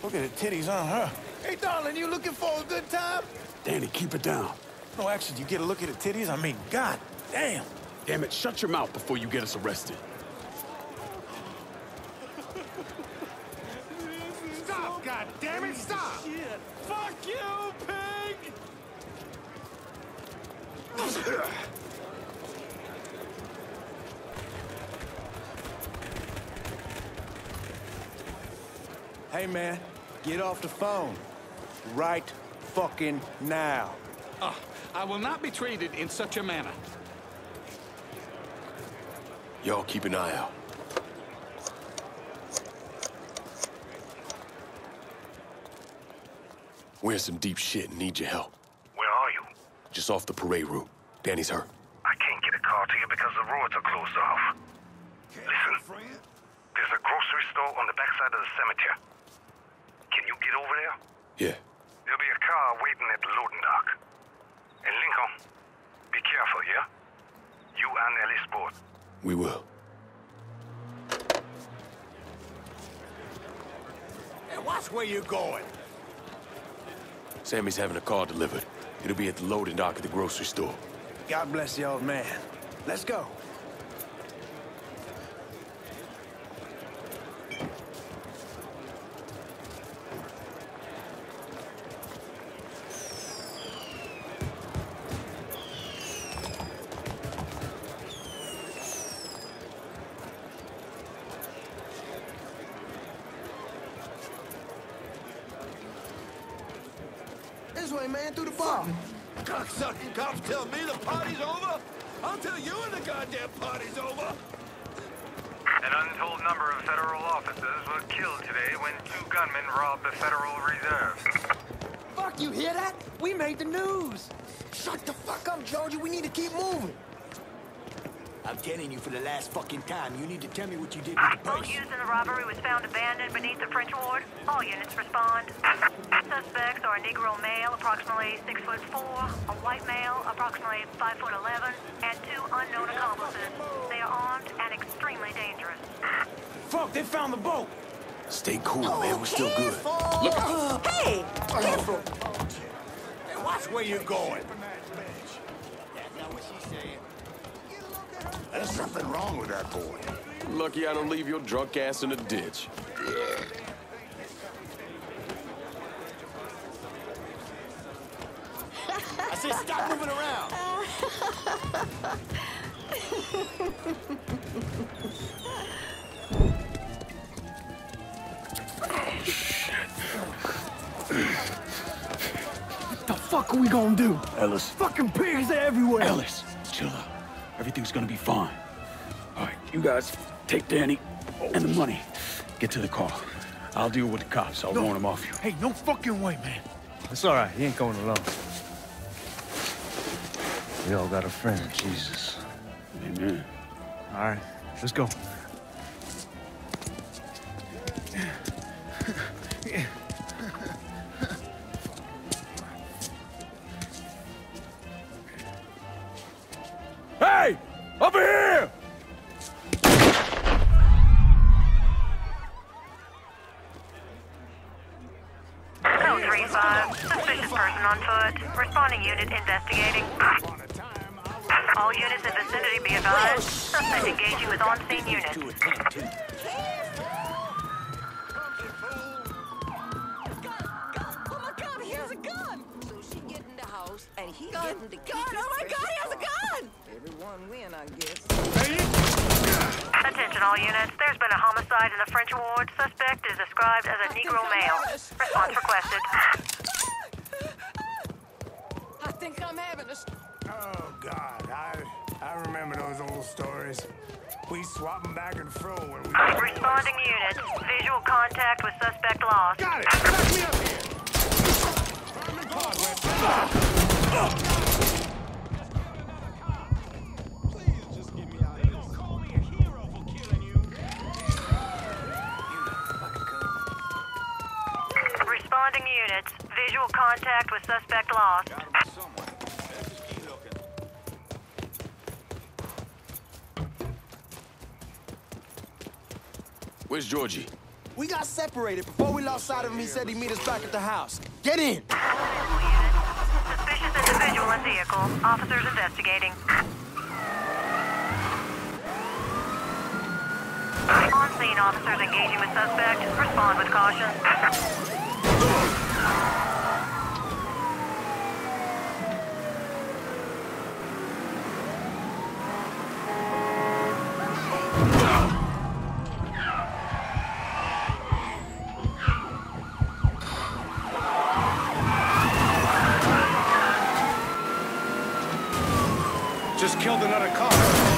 Look at the titties on her. Hey, darling, you looking for a good time? Danny, keep it down. No, actually, you get a look at the titties? I mean, god damn. Damn it, shut your mouth before you get us arrested. Stop, god damn it, stop! Shit. Fuck you, pig! Hey, man, get off the phone. Right fucking now. I will not be treated in such a manner. Y'all keep an eye out. We're in some deep shit and need your help. Where are you? Just off the parade route. Danny's hurt. I can't get a car to you because the roads are closed off. Listen, there's a grocery store on the backside of the cemetery. Can you get over there? Yeah. There'll be a car waiting at the loading dock. And Lincoln, be careful, yeah? You and Ellie Sport. We will. Hey, watch where you're going. Sammy's having a car delivered. It'll be at the loading dock at the grocery store. God bless the old man. Let's go. This way, man, through the bar. Cocksucking cops tell me the party's over? I'll tell you when the goddamn party's over! An untold number of federal officers were killed today when 2 gunmen robbed the Federal Reserve. Fuck, you hear that? We made the news. Shut the fuck up, Georgie. We need to keep moving. I'm telling you for the last fucking time, you need to tell me what you did with the Boat purse. used in the robbery was found abandoned beneath the French Ward. All units respond. Suspects are a Negro male, approximately 6'4", a white male, approximately 5'11", and 2 unknown accomplices. They are armed and extremely dangerous. Fuck, they found the boat. Stay cool, man. We're still good. Look out. Hey, careful. Hey, watch where you're going. That's not what she's saying. There's something wrong with that boy. Lucky I don't leave your drunk ass in a ditch. I said stop moving around. What the fuck are we gonna do? Ellis. Fucking pigs are everywhere. Ellis, chill out. Everything's gonna be fine. All right, you guys take Danny and the money. Get to the car. I'll deal with the cops. I'll warn them off you. Hey, no fucking way, man. It's all right. He ain't going alone. We all got a friend, Jesus. Amen. All right, let's go. Hey! Over here! Code 3-5, suspicious person on foot. Responding unit investigating. All units in vicinity be advised. Suspect engaging with on-scene units. Oh my God, he has a gun! So she get in the house, and he getting to keep oh my God, he has a gun! Everyone win, I guess. Attention all units. There's been a homicide in the French Ward. Suspect is described as a Negro male. Response requested. I think I'm having a... Oh, God, I remember those old stories. We swap them back and fro when we... Responding units. Visual contact with suspect lost. Got it! Back me up here! Firm and progress. Responding units. Visual contact with suspect lost. Where's Georgie? We got separated. Before we lost sight of him, he said he'd meet us back at the house. Get in! Suspicious individual in vehicle. Officers investigating. On-scene officers engaging with suspect. Respond with caution. Just killed another cop.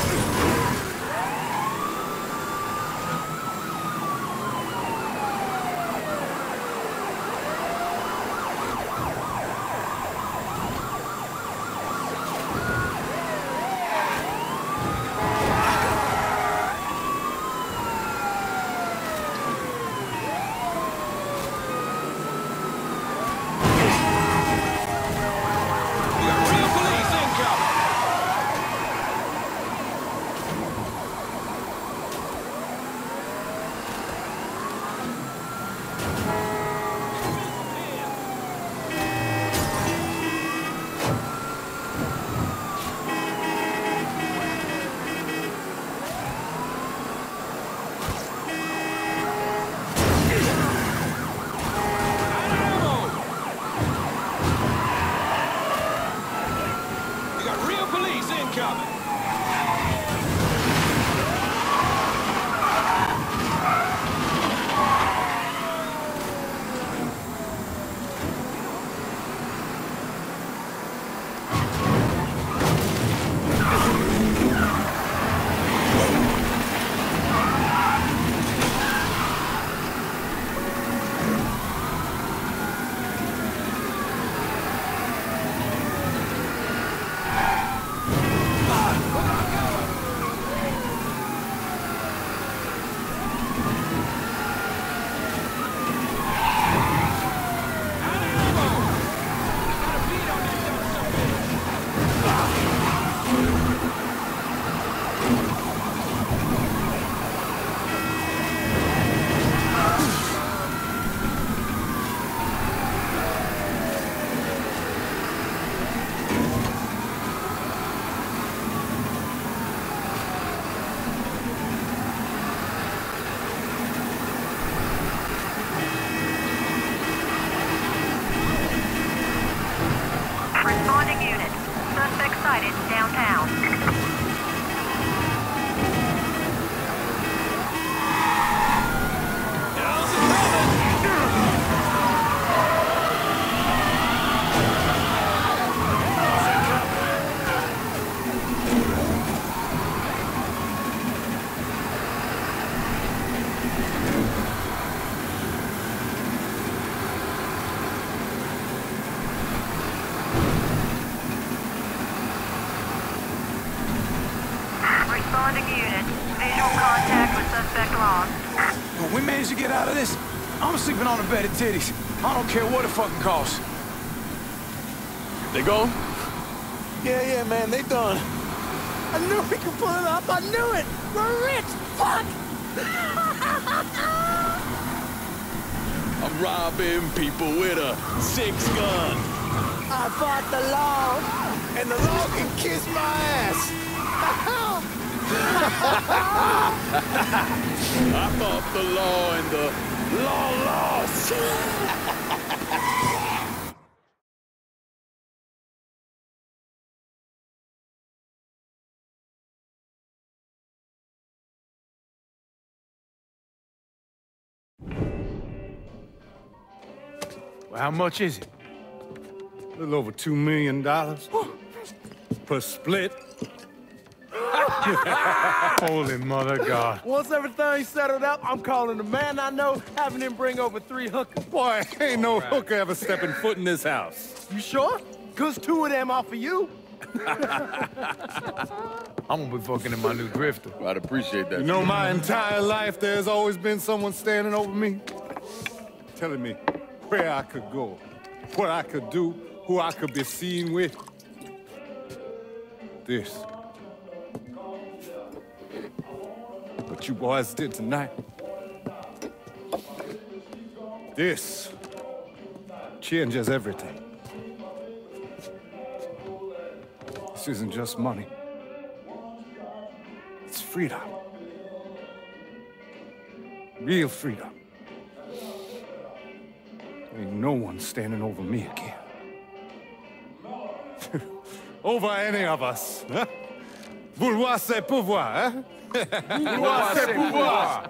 When we manage to get out of this, I'm sleeping on a bed of titties. I don't care what it fucking costs. They go? Yeah, man, they done. I knew we could pull it off. I knew it. We're rich. Fuck. I'm robbing people with a 6-gun. I fought the law, and the law can kiss my ass. I fought the law and the law lost. Well, how much is it? A little over $2 million per split. Holy mother God. Once everything's settled up, I'm calling the man I know, having him bring over 3 hookers. Boy, ain't no hooker ever stepping foot in this house. You sure? 'Cause 2 of them off of you. I'm gonna be fucking in my new drifter. I'd appreciate that. You know, my entire life, there's always been someone standing over me, telling me where I could go, what I could do, who I could be seen with. This. What you boys did tonight. This changes everything. This isn't just money. It's freedom. Real freedom. Ain't no one standing over me again. Over any of us, huh? Vouloir c'est pouvoir, hein? Vouloir c'est pouvoir!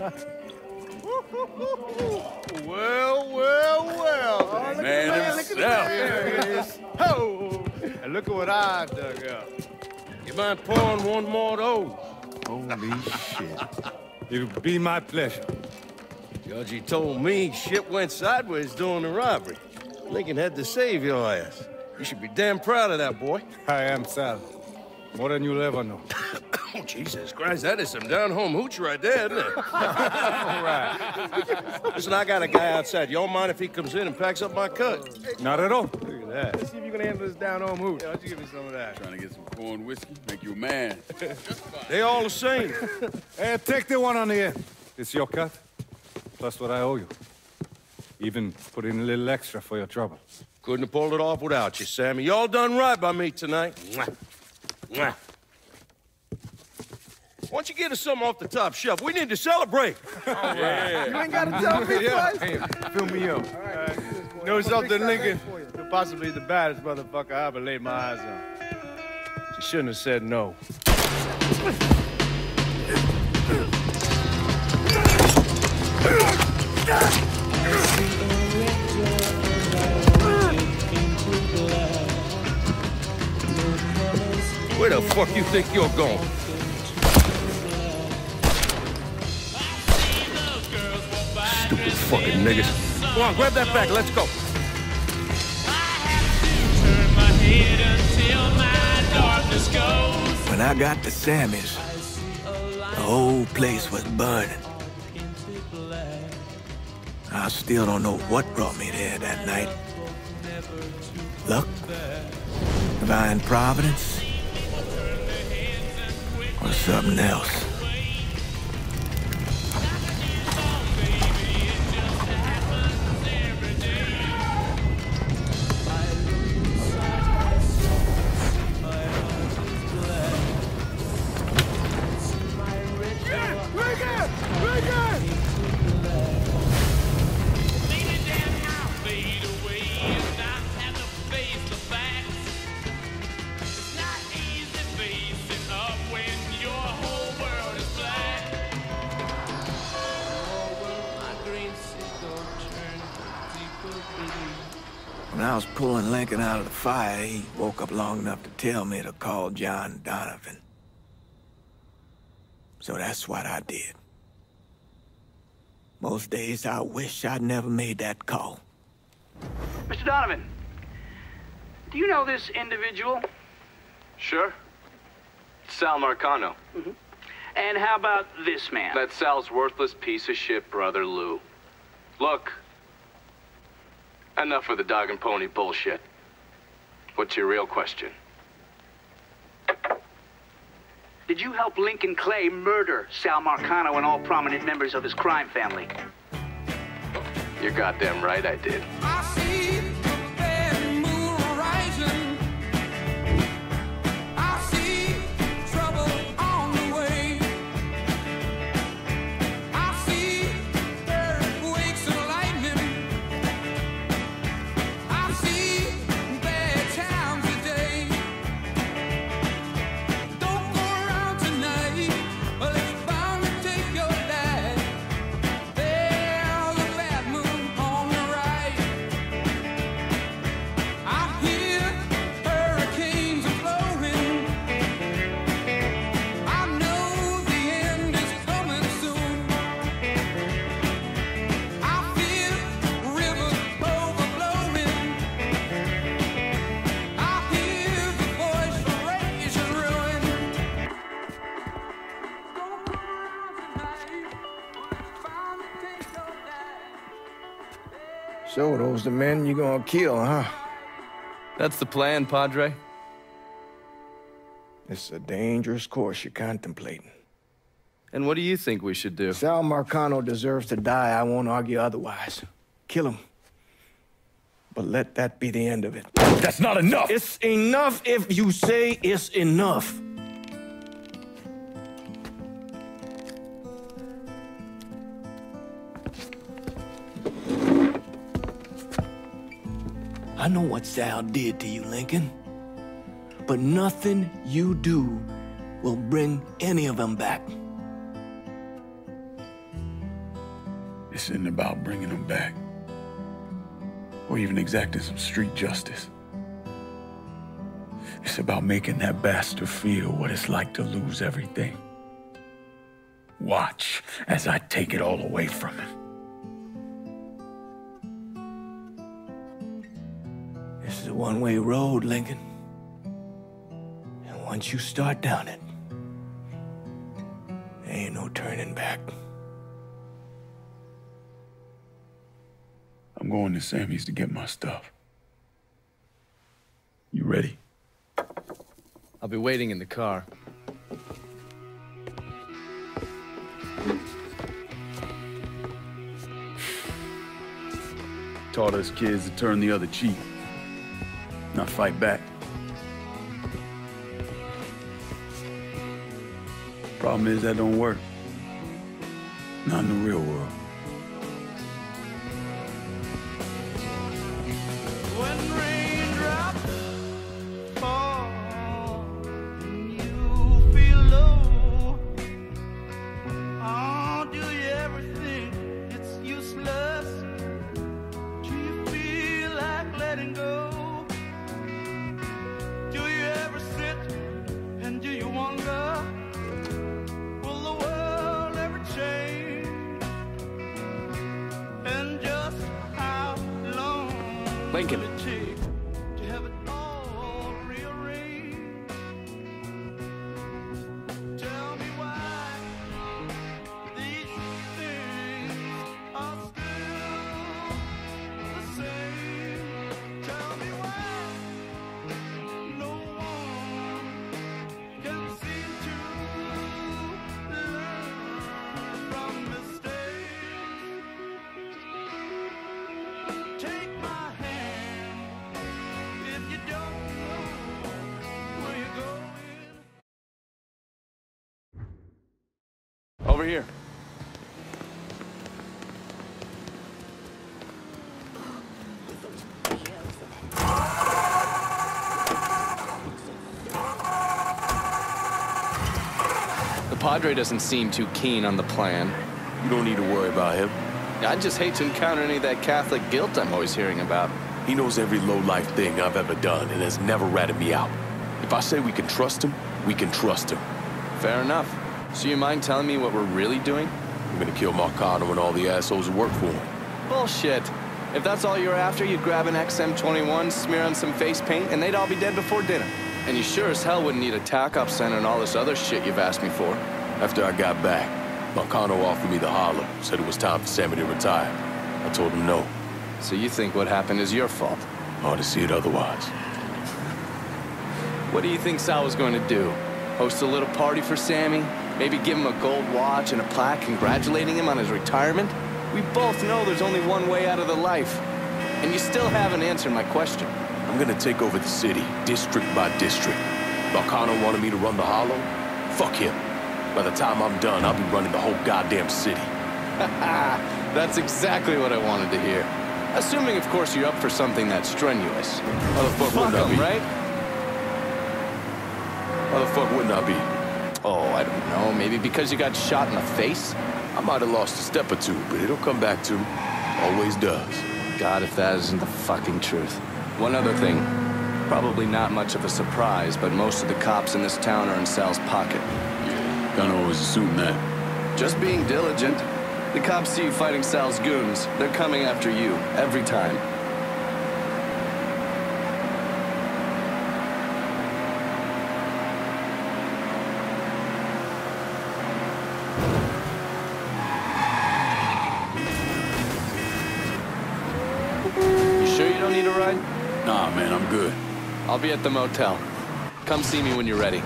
Well. Man himself. There it is. Oh, and look at what I dug up. You mind pouring one more of those? Holy shit. It'll be my pleasure. Georgie told me shit went sideways during the robbery. Lincoln had to save your ass. You should be damn proud of that, boy. I am, Sal. More than you'll ever know. Oh, Jesus Christ, that is some down-home hooch right there, isn't it? All right. Listen, I got a guy outside. You don't mind if he comes in and packs up my cut? Not at all. Look at that. Let's see if you can handle this down-home hooch. Yeah, why don't you give me some of that? Trying to get some corn whiskey, make you a man. They all the same. Hey, take the one on the end. It's your cut, plus what I owe you. Even put in a little extra for your trouble. Couldn't have pulled it off without you, Sammy. You all done right by me tonight. Mwah. Mwah. Why don't you get us something off the top shelf? We need to celebrate. Yeah. You ain't gotta tell me twice. Hey, fill me up. All Know something, Lincoln? You're possibly the baddest motherfucker I ever laid my eyes on. She shouldn't have said no. Where the fuck you think you're going? Stupid fucking niggas. Come on, grab that bag, let's go. When I got to Sammy's, the whole place was burning. I still don't know what brought me there that night. Luck? Divine providence? Or something else? When I was pulling Lincoln out of the fire, he woke up long enough to tell me to call John Donovan. So that's what I did. Most days I wish I'd never made that call. Mr. Donovan, do you know this individual? Sure. Sal Marcano. Mm-hmm. And how about this man? That's Sal's worthless piece of shit brother, Lou. Look, enough of the dog and pony bullshit. What's your real question? Did you help Lincoln Clay murder Sal Marcano and all prominent members of his crime family? You're goddamn right I did. I see the bad moon rising. I see trouble on the way. I see earthquakes and lightning. I see bad times today. Don't go around tonight, or it's bound to take your life. There's a bad moon on the right. I hear hurricanes are blowing. I know the end is coming soon. I feel rivers overflowing. I hear the voice of rage and ruin. Don't go around tonight, or it's bound to take your life. So those the men you gonna kill, huh? That's the plan, Padre. It's a dangerous course you're contemplating. And what do you think we should do? Sal Marcano deserves to die. I won't argue otherwise. kill him. But let that be the end of it. That's not enough! It's enough if you say it's enough. I know what Sal did to you, Lincoln. But nothing you do will bring any of them back. This isn't about bringing them back. Or even exacting some street justice. It's about making that bastard feel what it's like to lose everything. Watch as I take it all away from him. This is a one-way road, Lincoln. And once you start down it, there ain't no turning back. I'm going to Sammy's to get my stuff. You ready? I'll be waiting in the car. Taught us kids to turn the other cheek, not fight back. Problem is that don't work. Not in the real world. Lincoln. Over here. The Padre doesn't seem too keen on the plan. You don't need to worry about him. I'd just hate to encounter any of that Catholic guilt I'm always hearing about. He knows every low-life thing I've ever done and has never ratted me out. If I say we can trust him, we can trust him. Fair enough. So you mind telling me what we're really doing? I'm gonna kill Marcano and all the assholes who work for him. Bullshit. If that's all you're after, you'd grab an XM21, smear on some face paint, and they'd all be dead before dinner. And you sure as hell wouldn't need a TAC-op center and all this other shit you've asked me for. After I got back, Marcano offered me the holler, said it was time for Sammy to retire. I told him no. So you think what happened is your fault? Hard to see it otherwise. What do you think Sal was going to do? Host a little party for Sammy? Maybe give him a gold watch and a plaque congratulating him on his retirement? We both know there's only one way out of the life. And you still haven't answered my question. I'm gonna take over the city, district by district. Marcano wanted me to run the Hollow? Fuck him. By the time I'm done, I'll be running the whole goddamn city. That's exactly what I wanted to hear. Assuming, of course, you're up for something that's strenuous. How the fuck wouldn't I be? Right? How the fuck wouldn't I be? Oh, I don't know. Maybe because you got shot in the face? I might have lost a step or two, but it'll come back to me. Always does. God, if that isn't the fucking truth. One other thing. Probably not much of a surprise, but most of the cops in this town are in Sal's pocket. Kinda always assume that. Just being diligent. The cops see you fighting Sal's goons. They're coming after you, every time. Need a ride? Nah, man, I'm good. I'll be at the motel. Come see me when you're ready.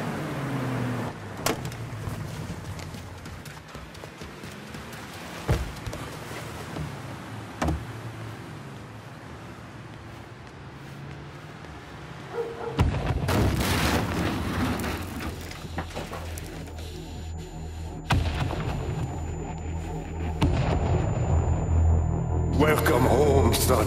me, son.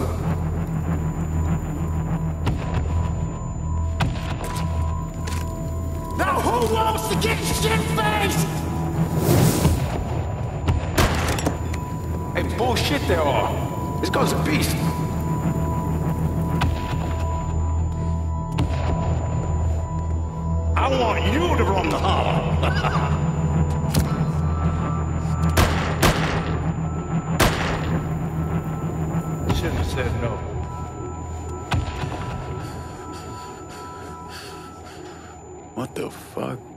Now who wants to get shit-faced? Hey, bullshit they are. This guy's a beast. I want you to run the hollow. Shouldn't have said no. What the fuck?